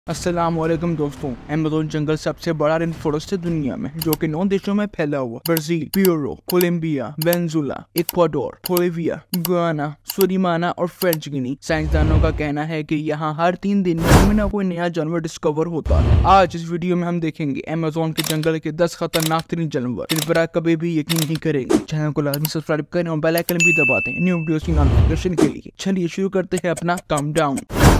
अस्सलामुअलैकुम दोस्तों, अमेज़न जंगल सबसे बड़ा रेन फॉरेस्ट है दुनिया में, जो कि 9 देशों में फैला हुआ Brazil, Peru, Colombia, Venezuela, Ecuador, Bolivia, Guyana, Suriname और फ्रेंच गिनी। साइंसदानों का कहना है कि यहाँ हर 3 दिन में कोई न कोई नया जानवर डिस्कवर होता है। आज इस वीडियो में हम देखेंगे अमेज़न के जंगल के 10 खतरनाक तरीन जानवर, जिन पर आप कभी भी यकीन नहीं करेंगे। चैनल को लाजमी सब्सक्राइब करें और बेल आइकन भी दबा दें न्यू वीडियोस की नोटिफिकेशन के लिए। चलिए शुरू करते हैं अपना काउंटडाउन।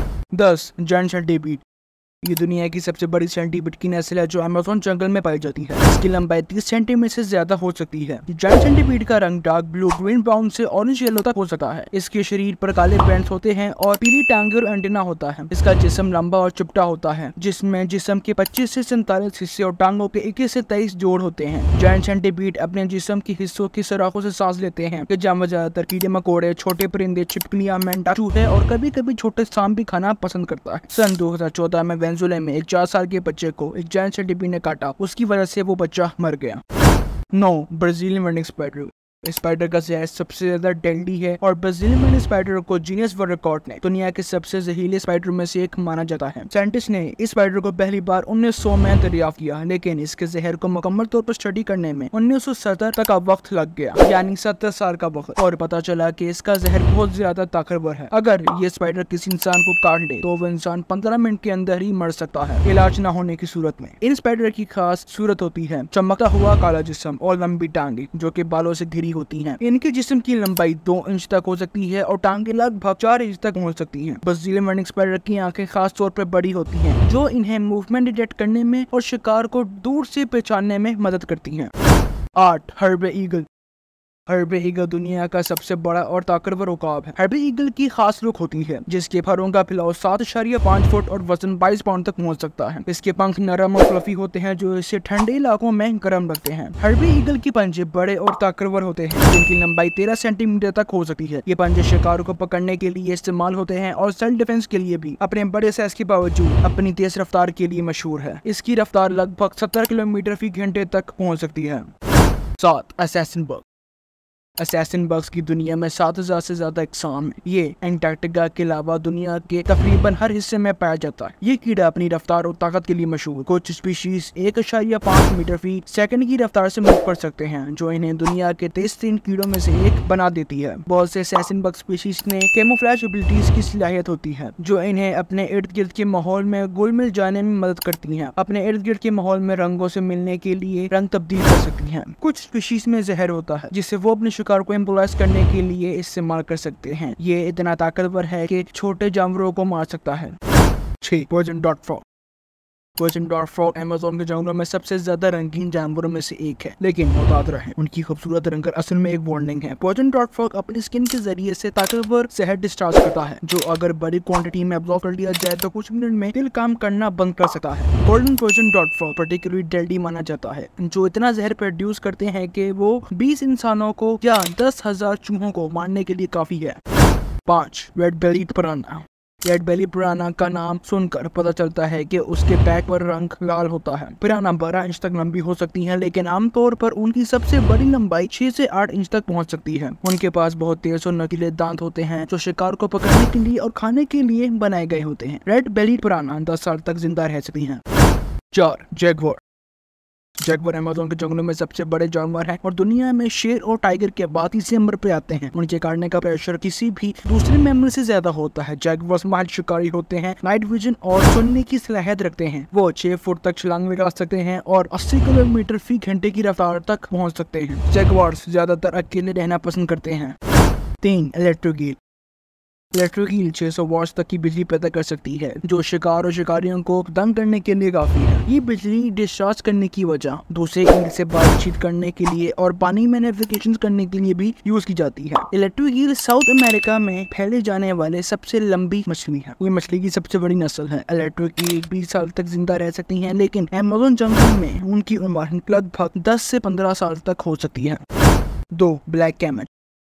10 giant centipede. ये दुनिया की सबसे बड़ी सेंटीपीड की नस्ल है जो अमेज़न जंगल में पाई जाती है। इसकी लंबाई 30 सेंटीमीटर से ज्यादा हो सकती है। जायंट सेंटीपीड का रंग डार्क ब्लू, ग्रीन, ब्राउन से ऑरेंज येलो तक हो सकता है। इसके शरीर पर काले बैंड्स होते हैं और पीली टांगे और एंटीना होता है। इसका जिस्म लंबा और चिपटा होता है, जिसमें जिस्म के 25 से 47 हिस्से और टांगों के 21 से 23 जोड़ होते हैं। जायंट सेंटीपीड अपने जिस्म के हिस्सों की सुराखों से सांस लेते हैं। ये जानवर ज्यादातर कीड़े मकोड़े, छोटे परिंदे, छिपकलियां, मेंढक, चूहे और कभी कभी छोटे सांप भी खाना पसंद करता है। सन 2014 में वेनेजुला में एक 4 साल के बच्चे को एक जायंट सेंटीपीड ने काटा। उसकी वजह से वो बच्चा मर गया। 9 ब्राजीलियन रनिंग स्पाइडर। स्पाइडर का जहर सबसे ज्यादा डेडली है और ब्राजीलियन रनिंग स्पाइडर को गिनीज वर्ल्ड रिकॉर्ड ने दुनिया के सबसे जहरीले स्पाइडर में से एक माना जाता है। साइंटिस्ट ने इस स्पाइडर को पहली बार 1900 में दरियाफ्त किया, लेकिन इसके जहर को मुकम्मल तौर पर स्टडी करने में 1970 तक का वक्त लग गया, यानी 70 साल का वक्त। और पता चला कि इसका जहर बहुत ज्यादा ताकतवर है। अगर ये स्पाइडर किसी इंसान को काट ले तो वो इंसान 15 मिनट के अंदर ही मर सकता है, इलाज न होने की सूरत में। इन स्पाइडर की खास सूरत होती है चमकता हुआ काला जिस्म और लंबी टांगे जो कि बालों से घिरी होती हैं। इनके जिस्म की लंबाई 2 इंच तक हो सकती है और टांगे लगभग 4 इंच तक पहुंच सकती हैं। ब्राजीलियन रनिंग स्पाइडर की आंखें खास तौर पर बड़ी होती हैं, जो इन्हें मूवमेंट डिटेक्ट करने में और शिकार को दूर से पहचानने में मदद करती हैं। 8 हर्बे ईगल। हर्बे ईगल दुनिया का सबसे बड़ा और ताकतवर उकाब है। हर्बे ईगल की खास लुक होती है, जिसके फरों का फैलाव 7.5 फुट और वजन 22 पाउंड तक पहुंच सकता है। इसके पंख नरम और फ्लफी होते हैं, जो इसे ठंडे इलाकों में गर्म रखते हैं। हर्बे ईगल के पंजे बड़े और ताकतवर होते हैं, जिनकी लंबाई 13 सेंटीमीटर तक हो सकती है। ये पंजे शिकार को पकड़ने के लिए इस्तेमाल होते हैं और सेल्फ डिफेंस के लिए भी। अपने बड़े साइज के बावजूद अपनी तेज रफ्तार के लिए मशहूर है। इसकी रफ्तार लगभग 70 किलोमीटर फी घंटे तक पहुँच सकती है। 7 असैसिन बग। असैसिन बग्स की दुनिया में 7000 से ज्यादा इकसाम है। ये एंटार्क्टिका के अलावा दुनिया के तकरीबन हर हिस्से में पाया जाता है। ये कीड़ा अपनी रफ्तार और ताकत के लिए मशहूर। कुछ स्पीशीज 1.5 मीटर फी सेकंड की रफ्तार से मूव कर सकते हैं, जो इन्हें दुनिया के तेज तरीन कीड़ों में से एक बना देती है। बहुत से असैसिन बग स्पीशीज में कैमोफ्लेज एबिलिटीज की सलाहियत होती है, जो इन्हें अपने इर्द गिर्द के माहौल में घुल मिल जाने में मदद करती है। अपने इर्द गिर्द के माहौल में रंगों से मिलने के लिए रंग तब्दील कर सकती है। कुछ स्पीशीज में जहर होता है, जिससे वो अपने शिकार को इम्पोलाइज करने के लिए इस्तेमाल कर सकते हैं। ये इतना ताकतवर है कि छोटे जानवरों को मार सकता है। 6 poison dot frog. Poison dot frog Amazon के जंगलों में सबसे ज्यादा रंगीन जानवरों में से एक है, लेकिन मुताद रहें, उनकी खूबसूरत रंग असल में एक वार्निंग है। पॉइजन डॉट फ्रॉग अपनी स्किन के जरिए से ताकतवर जहर डिस्चार्ज करता है, जो अगर बड़ी क्वांटिटी में अब्जॉर्ब कर लिया जाए तो कुछ मिनट में दिल काम करना बंद कर सकता है। Golden poison dot frog particularly deadly माना जाता है, जो इतना जहर प्रोड्यूस करते हैं कि वो 20 इंसानों को या 10,000 चूहों को मारने के लिए काफी है। 5 red bellied piranha. Red belly piranha का नाम सुनकर पता चलता है कि उसके पैक पर रंग लाल होता है। पिरान्हा 12 इंच तक लंबी हो सकती हैं, लेकिन आमतौर पर उनकी सबसे बड़ी लंबाई 6 से 8 इंच तक पहुंच सकती है। उनके पास बहुत तेज और नुकीले दांत होते हैं, जो शिकार को पकड़ने के लिए और खाने के लिए बनाए गए होते हैं। रेड बेली पिरान्हा 10 साल तक जिंदा रह सकती हैं। 4 जैगुआर। जैगुआर अमेज़न के जंगलों में सबसे बड़े जानवर हैं और दुनिया में शेर और टाइगर के बाद तीसरे नंबर पे आते हैं। उनके काटने का प्रेशर किसी भी दूसरे मेमोरी से ज्यादा होता है। जैगुआर्स माहिर शिकारी होते हैं, नाइट विजन और सुनने की सलाहियत रखते हैं। वो 6 फुट तक छलांग लगा सकते हैं और 80 किलोमीटर फी घंटे की रफ्तार तक पहुँच सकते हैं। जैगुआर्स ज्यादातर अकेले रहना पसंद करते हैं। 3 electric eel. Electric eel 600 watts तक की बिजली पैदा कर सकती है, जो शिकार और शिकारियों को दंग करने के लिए काफी है। ये बिजली डिस्चार्ज करने की वजह दूसरे ईल से बातचीत करने के लिए और पानी में नेविगेशन करने के लिए भी यूज की जाती है। इलेक्ट्रिक ईल साउथ अमेरिका में फैले जाने वाले सबसे लंबी मछली है। ये मछली की सबसे बड़ी नस्ल है। इलेक्ट्रिक ईल 20 साल तक जिंदा रह सकती है, लेकिन अमेज़न जंगल में उनकी उम्र लगभग 10 से 15 साल तक हो सकती है। 2 ब्लैक कैमल।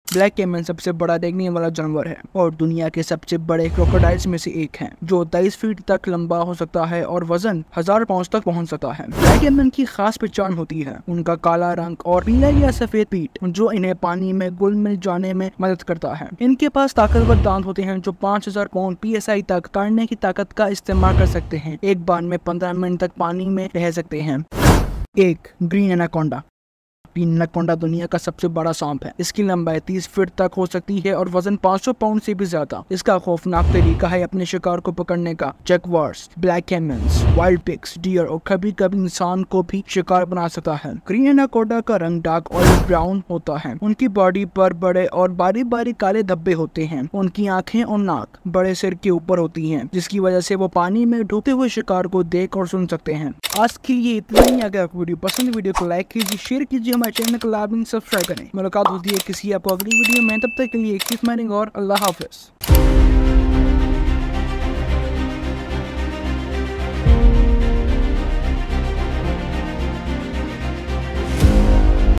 ब्लैक कैमन सबसे बड़ा देखने वाला जानवर है और दुनिया के सबसे बड़े क्रोकोडाइल्स में से एक है, जो 23 फीट तक लंबा हो सकता है और वजन 1000 पाउंड तक पहुंच सकता है। ब्लैक कैमन की खास पहचान होती है उनका काला रंग और पीला या सफेद पीठ, जो इन्हें पानी में घुल मिल जाने में मदद करता है। इनके पास ताकतवर दांत होते हैं जो 5000 पाउंड PSI तक काटने की ताकत का इस्तेमाल कर सकते हैं। एक बार में 15 मिनट तक पानी में रह सकते हैं। एक ग्रीन एनाकोंडा। ग्रीन एनाकोंडा दुनिया का सबसे बड़ा सांप है। इसकी लंबाई 30 फीट तक हो सकती है और वजन 500 पाउंड से भी ज्यादा। इसका खौफनाक तरीका है अपने शिकार को पकड़ने का। Jaguars, black caimans, wild pigs, deer और कभी कभी इंसान को भी शिकार बना सकता है। ग्रीन एनाकोंडा का रंग डार्क ऑलिव ब्राउन होता है। उनकी बॉडी पर बड़े और बारीक बारीक काले धब्बे होते हैं। उनकी आंखें और नाक बड़े सिर के ऊपर होती हैं, जिसकी वजह से वो पानी में डूबते हुए शिकार को देख और सुन सकते हैं। आज के लिए इतना ही। अगर आपको वीडियो पसंद, वीडियो को लाइक कीजिए, शेयर कीजिए, हमारे चैनल को लाइक सब्सक्राइब करें। मुलाकात होती है किसी आपको अगली वीडियो में। तब तक के लिए कीप स्माइलिंग और अल्लाह हाफिज।